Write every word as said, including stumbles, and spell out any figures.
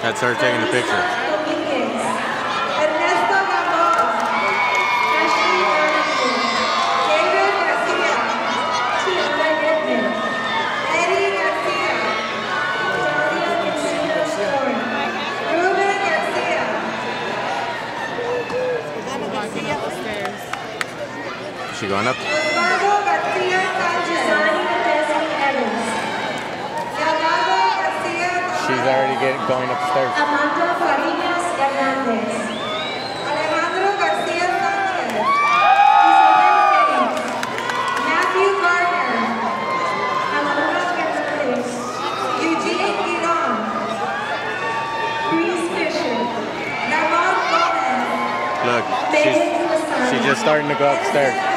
That's her taking the picture. Ernesto Gamboa, Ashley Arrington, David Garcia, Tiana Goodman, Eddie Garcia, Daria Castillo Shore, Ruben Garcia. Is she going up? Osvaldo Garcia Sanchez, Desi Evans, Yadado Garcia Tamayo, She's already getting going upstairs. Amanda Fariñas Hernández, Alejandro Garcia Sanchez, Isabel Pérez, Matthew Gardner, Alondra Fernández, Eugene Guidon, Reese Fisher, Ramon Gomez, Look, Megan she's, Lasana. she's just starting to go upstairs.